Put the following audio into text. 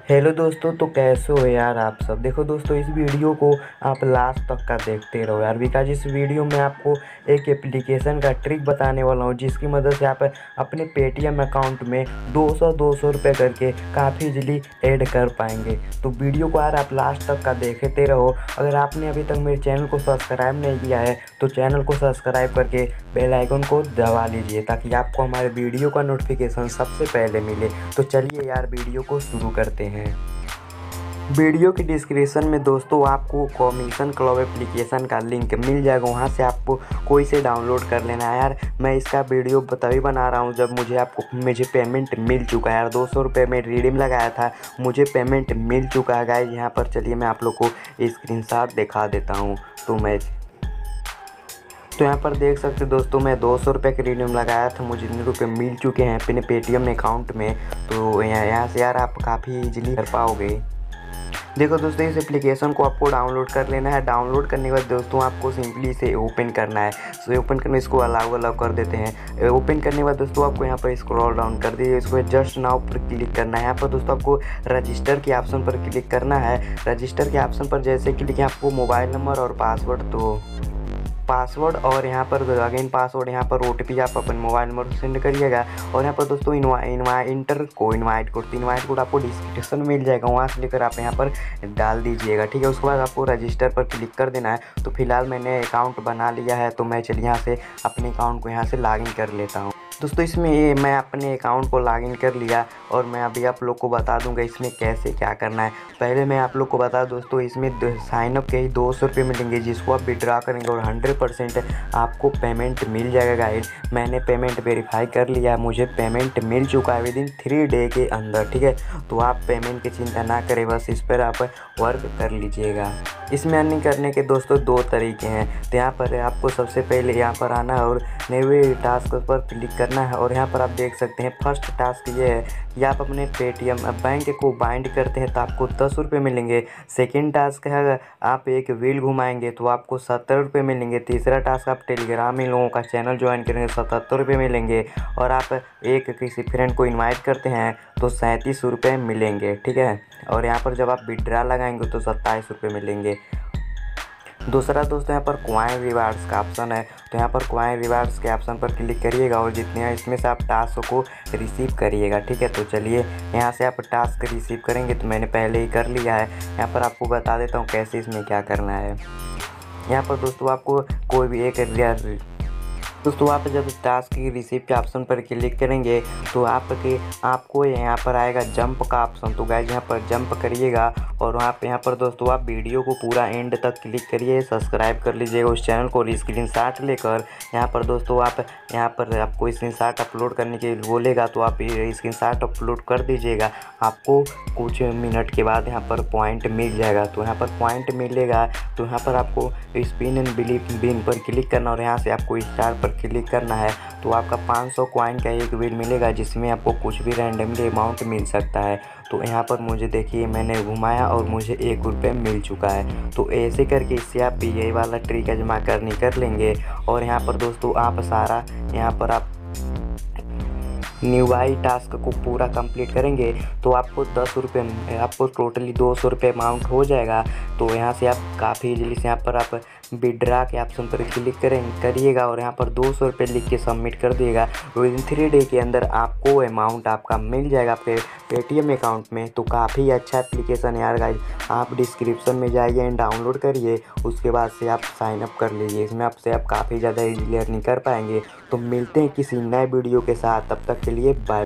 Hello दोस्तों, तो कैसे हो यार आप सब। देखो दोस्तों, इस वीडियो को आप लास्ट तक का देखते रहो यार, बिकॉज इस वीडियो में आपको एक एप्लीकेशन का ट्रिक बताने वाला हूँ जिसकी मदद से आप अपने पेटीएम अकाउंट में 200 रुपये करके काफ़ी इजीली ऐड कर पाएंगे। तो वीडियो को यार आप लास्ट तक का देखते रहो। अगर आपने अभी तक मेरे चैनल को सब्सक्राइब नहीं किया है तो चैनल को सब्सक्राइब करके बेल आइकन को दबा लीजिए ताकि आपको हमारे वीडियो का नोटिफिकेशन सबसे पहले मिले। तो चलिए यार वीडियो को शुरू करते हैं। वीडियो की डिस्क्रिप्शन में दोस्तों आपको कॉमिशन क्लब एप्लीकेशन का लिंक मिल जाएगा, वहाँ से आपको कोई से डाउनलोड कर लेना है यार। मैं इसका वीडियो तभी बना रहा हूँ जब मुझे पेमेंट मिल चुका है यार। 200 रुपये में रिडीम लगाया था, मुझे पेमेंट मिल चुका है गाइस। यहाँ पर चलिए मैं आप लोग को स्क्रीनशॉट दिखा देता हूँ। तो यहाँ पर देख सकते दोस्तों, मैं 200 रुपये का रिडीम लगाया था, मुझे इतने रुपये मिल चुके हैं अपने पेटीएम अकाउंट में। तो यहाँ से यार आप काफ़ी इजीली कर पाओगे। देखो दोस्तों, इस एप्लीकेशन को आपको डाउनलोड कर लेना है। डाउनलोड करने के बाद दोस्तों आपको सिंपली इसे ओपन करना है। सो ओपन करने इसको अलाउ कर देते हैं। ओपन करने के बाद दोस्तों आपको यहाँ पर स्क्रॉल डाउन कर दीजिए, इसको जस्ट नाउ पर क्लिक करना है। यहाँ पर दोस्तों आपको रजिस्टर के ऑप्शन पर क्लिक करना है। रजिस्टर के ऑप्शन पर जैसे क्लिक, आपको मोबाइल नंबर और पासवर्ड और यहाँ पर अगेन पासवर्ड, यहाँ पर OTP आप अपने मोबाइल नंबर सेंड करिएगा। और यहाँ पर दोस्तों इनवाइट कोड आपको डिस्क्रिप्शन में मिल जाएगा, वहाँ से लेकर आप यहाँ पर डाल दीजिएगा, ठीक है। उसके बाद आपको रजिस्टर पर क्लिक कर देना है। तो फिलहाल मैंने अकाउंट बना लिया है, तो मैं चलिए यहाँ से अपने अकाउंट को यहाँ से लॉगिन कर लेता हूँ। दोस्तों इसमें मैं अपने अकाउंट को लॉगिन कर लिया और मैं अभी आप लोग को बता दूंगा इसमें कैसे क्या करना है। पहले मैं आप लोग को बता दोस्तों, इसमें साइनअप के ही 200 रुपये मिलेंगे जिसको आप विड्रॉ करेंगे और 100% आपको पेमेंट मिल जाएगा गाइड। मैंने पेमेंट वेरीफाई कर लिया, मुझे पेमेंट मिल चुका है विदिन 3 डे के अंदर, ठीक है। तो आप पेमेंट की चिंता ना करें, बस इस पर आप वर्क कर लीजिएगा। इसमें अर्निंग करने के दोस्तों 2 तरीके हैं। तो यहाँ पर आपको सबसे पहले यहाँ पर आना है और नए टास्क पर क्लिक करना है। और यहाँ पर आप देख सकते हैं फर्स्ट टास्क ये है कि आप अपने पेटीएम बैंक को बाइंड करते हैं तो आपको 10 रुपये मिलेंगे। सेकेंड टास्क है अगर आप एक व्हील घुमाएंगे तो आपको 70 रुपये मिलेंगे। तीसरा टास्क आप टेलीग्राम में लोगों का चैनल ज्वाइन करेंगे 77 रुपये मिलेंगे। और आप एक किसी फ्रेंड को इन्वाइट करते हैं तो 37 रुपये मिलेंगे, ठीक है। और यहाँ पर जब आप विड्रॉ लगाएंगे तो 27 रुपये मिलेंगे। दूसरा दोस्तों यहाँ पर कॉइन रिवार्ड्स का ऑप्शन है, तो यहाँ पर कॉइन रिवार्ड्स के ऑप्शन पर क्लिक करिएगा और जितने हैं इसमें से आप टास्क को रिसीव करिएगा, ठीक है। तो चलिए यहाँ से आप टास्क रिसीव करेंगे, तो मैंने पहले ही कर लिया है। यहाँ पर आपको बता देता हूँ कैसे इसमें क्या करना है। यहाँ पर दोस्तों आपको कोई भी एक दोस्तों आप जब टास्क की रिसीव के ऑप्शन पर क्लिक करेंगे तो आपको यहाँ पर आएगा जंप का ऑप्शन। तो गाइस यहाँ पर जंप करिएगा और यहाँ पर दोस्तों आप वीडियो को पूरा एंड तक क्लिक करिए, सब्सक्राइब कर लीजिएगा उस चैनल को। स्क्रीनशॉट लेकर यहाँ पर दोस्तों आपको स्क्रीनशॉट अपलोड करने के लिए बोलेगा तो आप स्क्रीनशॉट अपलोड कर दीजिएगा। आपको कुछ मिनट के बाद यहाँ पर पॉइंट मिल जाएगा। तो यहाँ पर पॉइंट मिलेगा तो यहाँ पर आपको स्पिन एंड बिन पर क्लिक करना और यहाँ से आपको स्टार पर क्लिक करना है। तो आपका 500 कॉइन का एक व्हील मिलेगा जिसमें आपको कुछ भी रैंडमली अमाउंट मिल सकता है। तो यहाँ पर मुझे देखिए मैंने घुमाया और मुझे 1 रुपये मिल चुका है। तो ऐसे करके इससे आप भी यही वाला ट्रिक आजमा कर लेंगे। और यहाँ पर दोस्तों आप सारा यहाँ पर आप न्यू वाई टास्क को पूरा कंप्लीट करेंगे तो आपको 10 रुपये, आपको टोटली 200 रुपये अमाउंट हो जाएगा। तो यहाँ से आप काफ़ी इजीली से यहाँ पर आप विड्रॉ के ऑप्शन पर क्लिक करिएगा और यहाँ पर 200 रुपये लिख के सबमिट कर दिएगा। विदिन 3 डे के अंदर आपको अमाउंट आपका मिल जाएगा आपके पेटीएम अकाउंट में। तो काफ़ी अच्छा एप्लीकेशन है यार गाइस, आप डिस्क्रिप्शन में जाइए एंड डाउनलोड करिए, उसके बाद से आप साइन अप कर लीजिए। इसमें आपसे आप काफ़ी ज़्यादा इजीली अर्निंग कर पाएंगे। तो मिलते हैं किसी नए वीडियो के साथ, तब तक के लिए बाय।